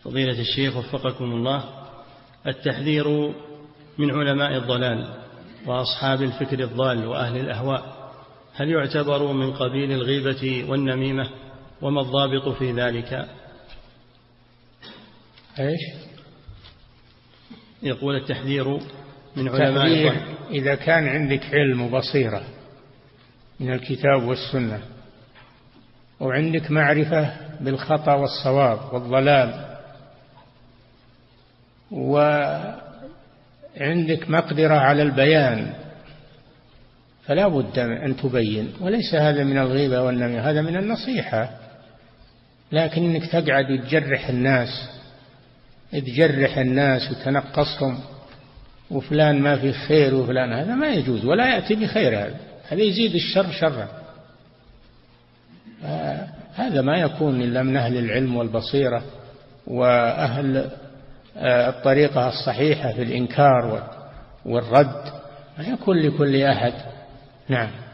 فضيلة الشيخ وفقكم الله، التحذير من علماء الضلال وأصحاب الفكر الضال وأهل الأهواء هل يعتبر من قبيل الغيبة والنميمة؟ وما الضابط في ذلك؟ إيش؟ يقول التحذير من علماء الضلال إذا كان عندك علم وبصيرة من الكتاب والسنة، وعندك معرفة بالخطأ والصواب والضلال، وعندك مقدرة على البيان، فلا بد أن تبين. وليس هذا من الغيبة والنميمة، هذا من النصيحة. لكن إنك تقعد تجرح الناس وتنقصهم، وفلان ما في خير وفلان، هذا ما يجوز ولا يأتي بخير، هذا يزيد الشر شرا. هذا ما يكون إلا من أهل العلم والبصيرة وأهل الطريقة الصحيحة في الإنكار والرد، ما يكون لكل أحد. نعم.